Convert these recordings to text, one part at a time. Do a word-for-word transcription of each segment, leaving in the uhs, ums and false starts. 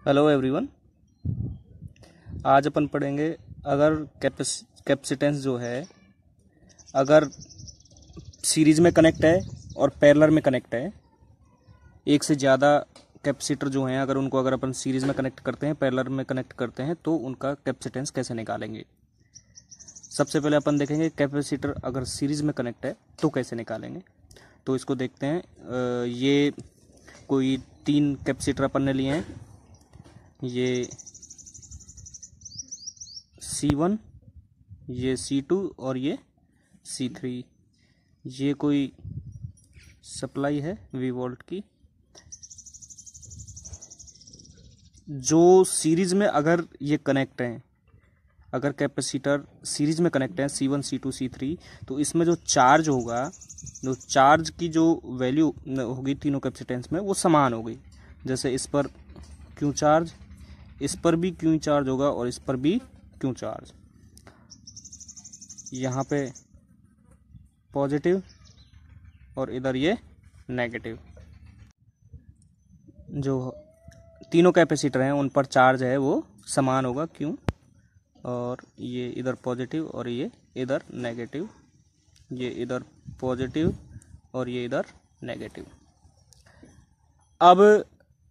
Hello everyone. आज अपन पढ़ेंगे अगर कैपेसिटेंस जो है अगर सीरीज में कनेक्ट है और पैरेलल में कनेक्ट है, एक से ज़्यादा कैपेसिटर जो हैं अगर उनको अगर अपन सीरीज में कनेक्ट करते हैं, पैरेलल में कनेक्ट करते हैं तो उनका कैपेसिटेंस कैसे निकालेंगे। सबसे पहले अपन देखेंगे कैपेसिटर अगर सीरीज में कनेक्ट है तो कैसे निकालेंगे। तो इसको देखते हैं। ये कोई तीन कैपेसिटर अपन ने लिए हैं, ये सी वन, ये सी टू और ये सी थ्री। ये कोई सप्लाई है वी वोल्ट की। जो सीरीज में अगर ये कनेक्ट हैं, अगर कैपेसिटर सीरीज में कनेक्ट है C one C two C three, तो इसमें जो चार्ज होगा, जो चार्ज की जो वैल्यू होगी तीनों कैपेसिटेंस में वो समान होगी। जैसे इस पर क्यू चार्ज, इस पर भी क्यू चार्ज होगा और इस पर भी क्यू चार्ज। यहाँ पे पॉजिटिव और इधर ये नेगेटिव। जो तीनों कैपेसिटर हैं उन पर चार्ज है वो समान होगा क्यू, और ये इधर पॉजिटिव और ये इधर नेगेटिव, ये इधर पॉजिटिव और ये इधर नेगेटिव। अब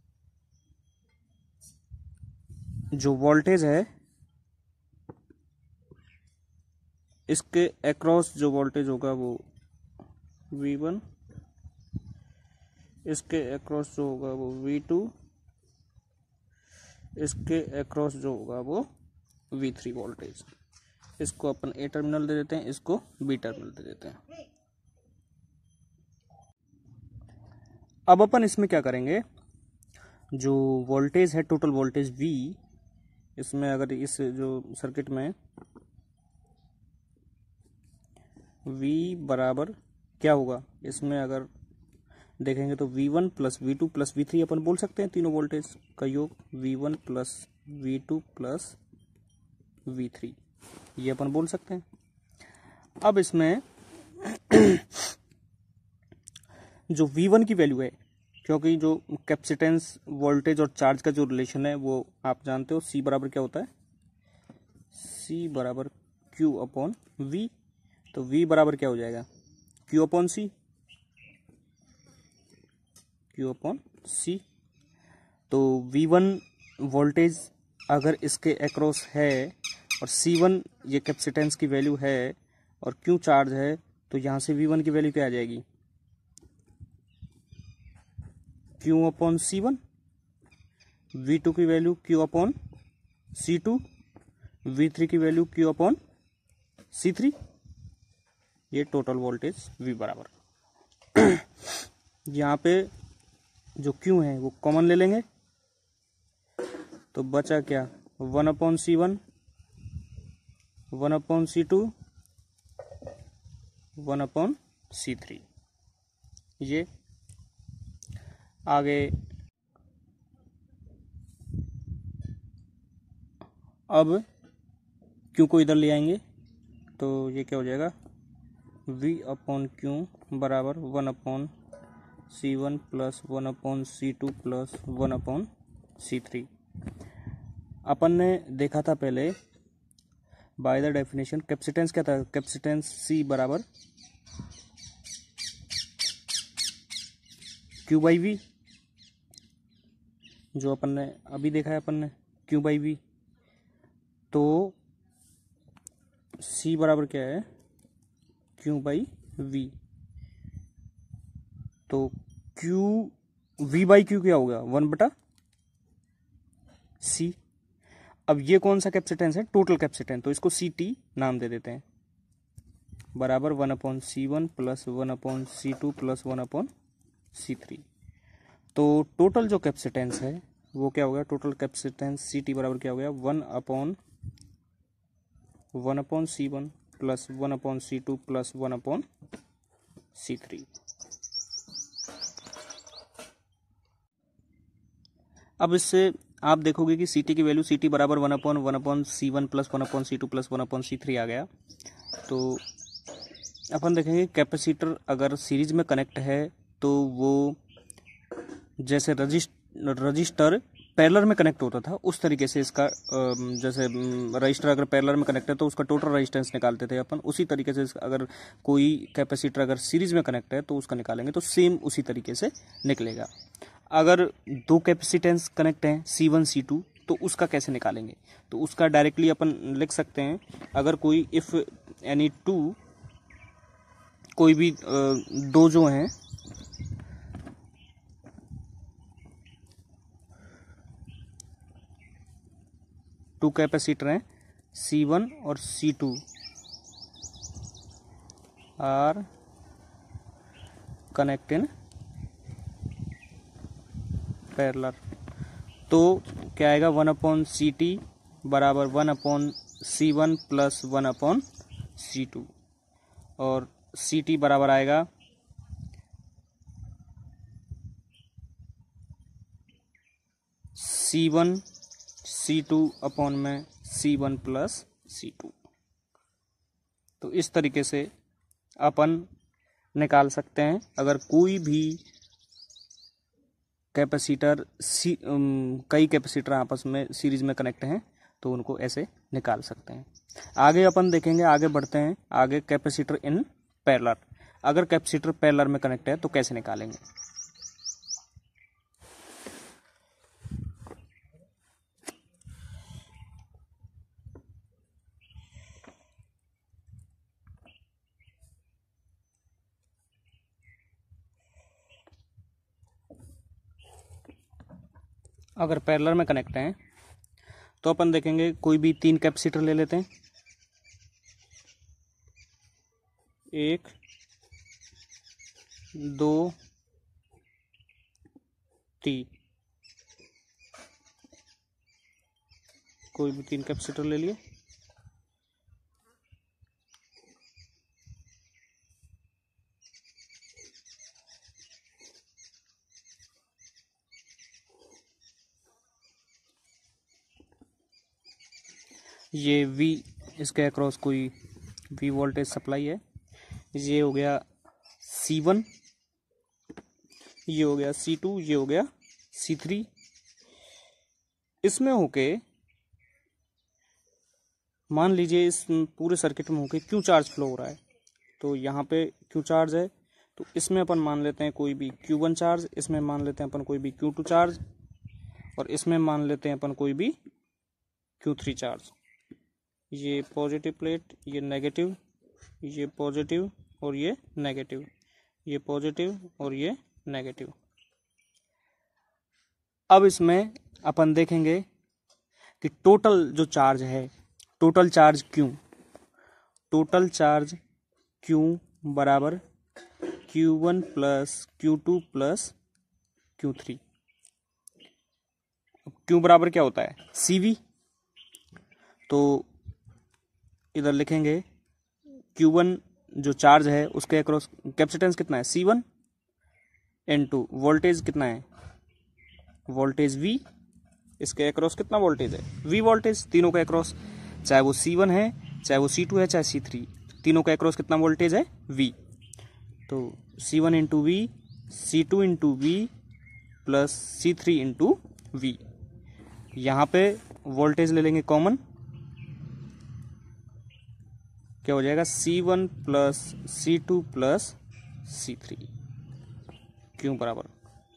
जो वोल्टेज है इसके अक्रॉस जो वोल्टेज होगा वो वी वन, इसके अक्रॉस जो होगा वो वी टू, इसके अक्रॉस जो होगा वो वी थ्री वोल्टेज। इसको अपन ए टर्मिनल दे देते हैं, इसको बी टर्मिनल दे देते हैं। अब अपन इसमें क्या करेंगे, जो वोल्टेज है टोटल वोल्टेज V, इसमें अगर इस जो सर्किट में V बराबर क्या होगा, इसमें अगर देखेंगे तो V one plus V two plus V three अपन बोल सकते हैं। तीनों वोल्टेज का योग V one plus V two plus V three, ये अपन बोल सकते हैं। अब इसमें जो वी वन की वैल्यू है, क्योंकि जो कैपेसिटेंस वोल्टेज और चार्ज का जो रिलेशन है वो आप जानते हो, C बराबर क्या होता है, C बराबर Q अपॉन V। तो V बराबर क्या हो जाएगा, Q upon C, Q upon C। तो वी वन वोल्टेज अगर इसके अक्रॉस है और सी वन ये कैपेसिटेंस की वैल्यू है और Q चार्ज है, तो यहाँ से वी वन की वैल्यू क्या आ जाएगी, Q upon C one, V two की value Q upon C two, V three की value Q upon C three. ये टोटल वोल्टेज V बराबर। यहाँ पे जो Q है वो कॉमन ले लेंगे, तो बचा क्या, one upon C one, one upon C two, one upon C three. ये आगे अब Q को इधर ले आएंगे तो ये क्या हो जाएगा, V अपॉन क्यू बराबर one upon C one plus one upon C two plus one upon C three. अपन ने देखा था पहले बाय द डेफिनेशन कैपेसिटेंस क्या था, कैपेसिटेंस C बराबर Q बाई वी। जो अपन ने अभी देखा है अपन ने Q बाई वी, तो C बराबर क्या है, Q बाई वी। तो Q V बाई Q क्या होगा, वन बटा C। अब ये कौन सा कैपेसिटेंस है, टोटल कैपेसिटेंस, तो इसको सी टी नाम दे देते हैं, बराबर one upon C one plus one upon C two plus one upon C three. तो टोटल जो कैपेसिटेंस है वो क्या होगा, टोटल कैपेसिटेंस सी टी बराबर क्या हो गया, one upon one upon C one plus one upon C two plus one upon C three. अब इससे आप देखोगे कि सी टी की वैल्यू सी टी बराबर one upon one upon C one plus one upon C two plus one upon C three आ गया। तो अपन देखेंगे कैपेसिटर अगर सीरीज में कनेक्ट है तो वो जैसे रजिस्ट रजिस्टर पैरेलल में कनेक्ट होता था उस तरीके से इसका, जैसे रजिस्टर अगर पैरेलल में कनेक्ट है तो उसका टोटल रेजिस्टेंस निकालते थे अपन, उसी तरीके से अगर कोई कैपेसिटर अगर सीरीज में कनेक्ट है तो उसका निकालेंगे तो सेम उसी तरीके से निकलेगा। अगर दो कैपेसिटेंस कनेक्ट हैं सी वन सी टू तो उसका कैसे निकालेंगे, तो उसका डायरेक्टली अपन लिख सकते हैं। अगर कोई इफ एनी टू कोई भी दो जो हैं टू कैपेसिटर हैं सी वन और C two are connect in parallel, तो क्या आएगा वन अपॉन सी टी बराबर one upon C one plus one upon C two, और सी टी बराबर आएगा C one C two upon में C one plus C two. तो इस तरीके से अपन निकाल सकते हैं। अगर कोई भी कैपेसिटर सी कई कैपेसिटर आपस में सीरीज में कनेक्ट हैं तो उनको ऐसे निकाल सकते हैं। आगे अपन देखेंगे, आगे बढ़ते हैं आगे कैपेसिटर इन पैरेलल। अगर कैपेसिटर पैरेलल में कनेक्ट है तो कैसे निकालेंगे। अगर पैरेलल में कनेक्ट हैं तो अपन देखेंगे कोई भी तीन कैपेसिटर ले लेते हैं, एक दो तीन, कोई भी तीन कैपेसिटर ले लिए। ये V इसके अक्रॉस कोई V वोल्टेज सप्लाई है। ये हो गया सी वन, ये हो गया सी टू, ये हो गया सी थ्री। इसमें होके मान लीजिए इस पूरे सर्किट में होके क्यू चार्ज फ्लो हो रहा है, तो यहाँ पे क्यू चार्ज है तो इसमें अपन मान लेते हैं कोई भी क्यू वन चार्ज, इसमें मान लेते हैं अपन कोई भी क्यू टू चार्ज, और इसमें मान लेते हैं अपन कोई भी क्यू थ्री चार्ज। ये पॉजिटिव प्लेट, ये नेगेटिव, ये पॉजिटिव और ये नेगेटिव, ये पॉजिटिव और ये नेगेटिव। अब इसमें अपन देखेंगे कि टोटल जो चार्ज है, total charge Q, total charge Q बराबर Q one plus Q two plus Q three. Q बराबर क्या होता है सी वी, तो इधर लिखेंगे क्यू वन जो चार्ज है उसके अक्रॉस कैपेसिटेंस कितना है सी वन, इनटू वोल्टेज कितना है वोल्टेज V, इसके अक्रॉस कितना वोल्टेज है V वोल्टेज, तीनों के अक्रॉस, चाहे वो सी वन है चाहे वो सी टू है चाहे सी थ्री, तीनों के अक्रॉस कितना वोल्टेज है V। तो C one into V, C two into V plus C three into V. यहाँ पे वोल्टेज ले लेंगे कॉमन, क्या हो जाएगा C one plus C two plus C three, Q बराबर।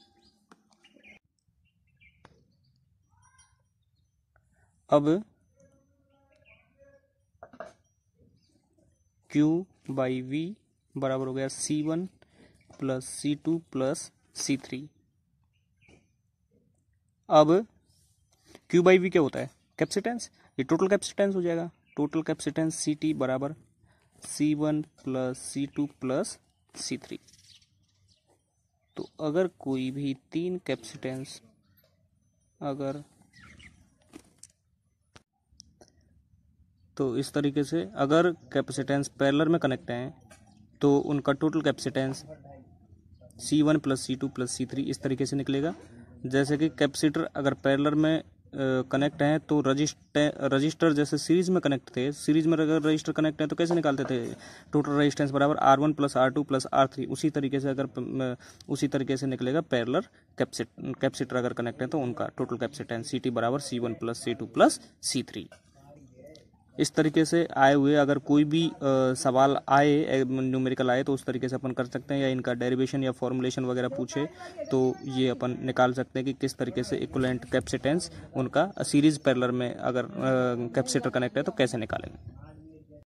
अब Q बाई V बराबर हो गया C one plus C two plus C three. अब Q बाई V क्या होता है कैपेसिटेंस, ये टोटल कैपेसिटेंस हो जाएगा। टोटल कैपेसिटेंस सी टी बराबर C one plus C two plus C three. तो अगर कोई भी तीन कैपेसिटेंस अगर तो इस तरीके से अगर कैपेसिटेंस पैरेलल में कनेक्ट हैं तो उनका total capacitance C one plus C two plus C three इस तरीके से निकलेगा। जैसे कि कैपेसिटर अगर पैरेलल में कनेक्ट हैं तो रजिस्टर रजिस्टर जैसे सीरीज में कनेक्ट थे, सीरीज में अगर रजिस्टर कनेक्ट है तो कैसे निकालते थे, टोटल रेजिस्टेंस बराबर R one plus R two plus R three. उसी तरीके से अगर उसी तरीके से निकलेगा पैरेलल कैपेसिट कैपेसिटर अगर कनेक्ट है तो उनका टोटल कैपेसिटेंस सी टी बराबर C one plus C two plus C three. इस तरीके से आए हुए अगर कोई भी आ, सवाल आए न्यूमेरिकल आए तो उस तरीके से अपन कर सकते हैं, या इनका डेरिवेशन या फॉर्मुलेशन वगैरह पूछे तो ये अपन निकाल सकते हैं कि किस तरीके से इक्विवेलेंट कैपेसिटेंस उनका सीरीज पैरेलल में अगर कैपेसिटर कनेक्ट है तो कैसे निकालेंगे।